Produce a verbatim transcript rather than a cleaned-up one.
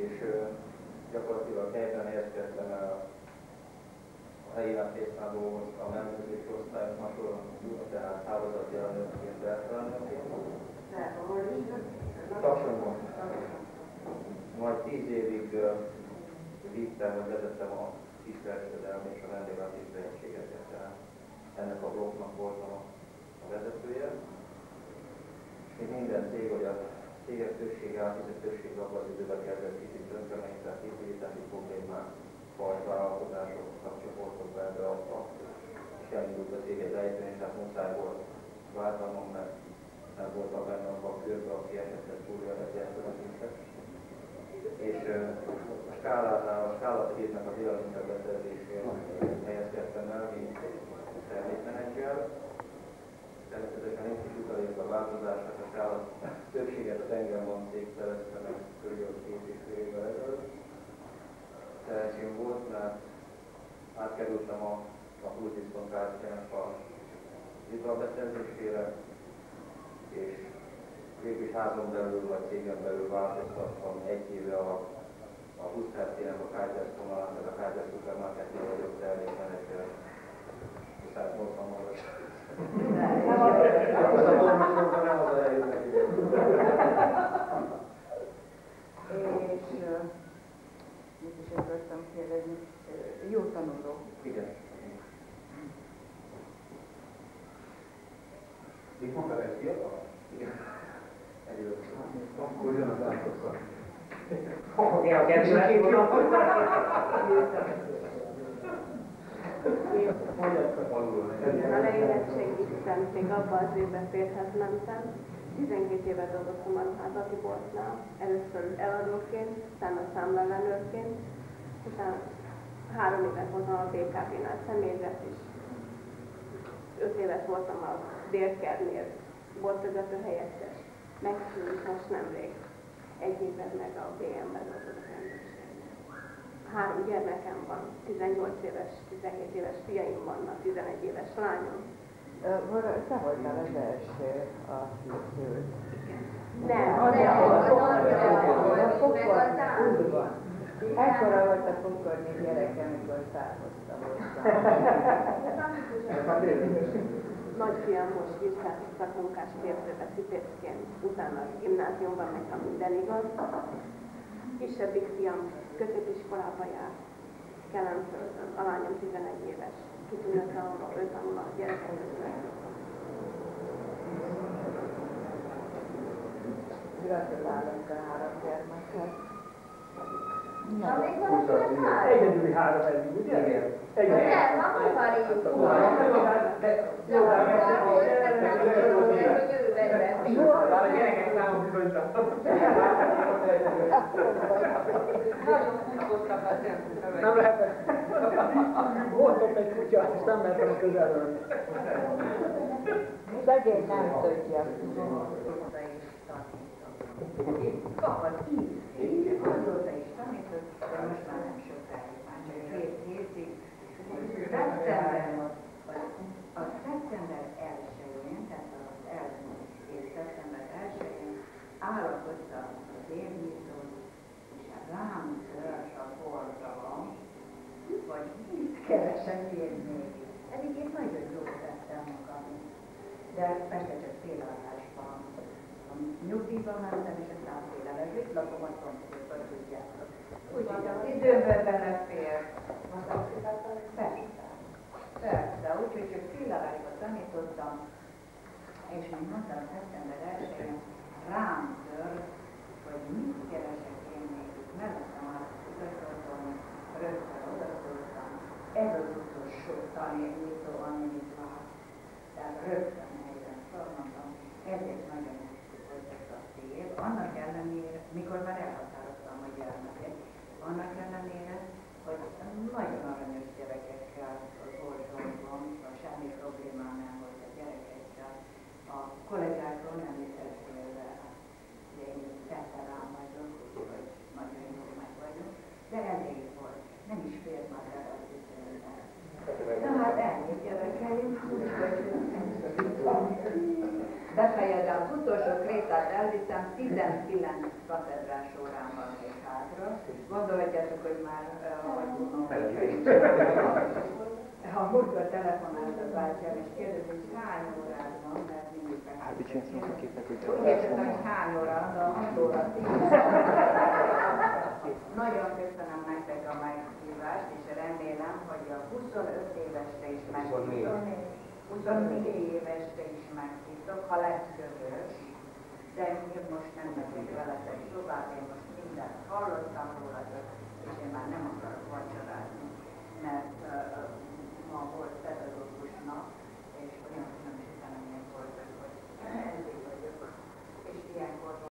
és gyakorlatilag helyben helyezkedtem el a helyi látésznál dolgoztam, ellenőrzési osztályon hasonlóan, tehát hálózati ellenőrként, belfelelőként. Tapsonyban. Majd tíz évig vittem, vagy vezettem a kiskereskedelmi és a vendéglátás lehetségeket, tehát ennek a blokknak voltam a vezetője. És minden cég, hogy a cégek többsége, átvizetőség abban az időben kezdett kicsit tönkremenni, tehát likviditási problémák, fajtvállalkozások, kapcsoportokba ebbe adta, és elindult a céget ejteni, tehát muszáj volt váltanom, mert nem voltak benne abban a körbe, aki esetleg túléleti eszközöket. És a skálánál, a skálatégnek az élelmiszer beszerzésén helyezkedtem el, mint termékmenedzser. Természetesen nincs is utalék a változását, a skálat többséget a Tengerban cég szerezte meg körülbelül két és fél évvel ezelőtt. Szerencsém volt, mert átkerültem a, a Pultisztonkártyának a italbeszerzésére, és végül is házon belül vagy cégen belül változtattam egy éve a, a húsz-nek a Kaiser vonalán, meg a Kaiser Supermarketnél vagyok termékmenedzser. száznyolcvan magas. Azt a tornasorban nem az a helyét neki. És mit is akartam kérdezni, jó tanuló. Igen. Mit mondtad, egy fiatal? Igen. Egyébként. Akkor jön az átkozzal. Oké, a kettő lett volna. A leérettségiztem, még abban az évben férhez mentem. tizenkét évet dolgoztam a ruházati boltnál. Először eladóként, utána számlaellenőrként, utána három évet voltam a bé ká pé-nál személyzet is. Öt évet voltam a Délkernél, boltvezető helyettes. Megszűnt most nemrég. Egy évet meg a bé em-ben dolgozok rendőrségnél. Három gyermekem van, tizennyolc éves, tizenhét éves fiaim vannak, tizenegy éves lányom. Te voltál az első a szült. Nem, a Fokor, ekkora volt a Fokorni gyerekem, amikor származtam hozzá. Nagyfiam most vizsgázott szakmunkás képzőbe szipészként, utána a gimnáziumban megy, ha minden igaz. Kisebbik fiam középiskolába jár, Kelenföldön, a lányom tizenegy éves. Kitűnő tanuló, ő tanul a gyerekek között. Gratulálunk a három gyermekhez. Egyedüli három eddig, ugye? Igen. Egyedüli. Nem, akkor már így. Már a gyerekek számom bizonytalan. Nem lehet. Volt ott egy kutya, és nem mentem a közelről. Szegény nem tudja. Kapad így, így, azóta is tanított, de most már nem sokáig, már csak két hétig. Szeptember, a szeptember elsején, tehát az elmúlt év szeptember elsején állapodta az évnyitót, és rám tört a forgalom, hogy mit keresek én még. Eddig én nagyon jól tettem magam, de persze csak félállásban. Nyugdíjban mentem, és aztán félelegét, lakomat tompolva, tudjátok. Úgyhogy az időmben belefér. Persze. Persze, úgyhogy csak félállásba tanítottam, és mint mondtam, szeptember elsején rám tört, hogy mit keresek én még itt mellettem állt az igazgatom, rögtön odaszóltam. Ez az utolsó tanító, amit lát. Tehát rögtön helyben felmondtam, ezért nagyon év, annak ellenére, mikor már elhatároztam a gyermeket, annak ellenére, hogy nagyon aranyos gyerekekkel volt dolgom, semmi problémám nem volt a gyerekekkel. A kollégákról nem is beszélve, én tettem rám vagyok, úgyhogy nagyon jó meg vagyok, de elég volt, nem is fér már el az időben. Na hát ennyi gyerekeim, úgyhogy befejezem az utolsó krétát elviszem, tizenkilenc katedrás órán van még hátra, Gondolhatjátok, hogy már ha múltkor telefonált a bátyám, és kérdezi, hogy hány órád van, mert mindig megkérdezem. Úgy értettem, hogy hány óra, de hat óra tíz. Nagyon köszönöm nektek a meghívást, és remélem, hogy a huszonöt évesre is meghívtok, huszonnégy évesre is meghívtok, ha lesz közös, de én most nem megyek veletek tovább, én most mindent hallottam rólatok.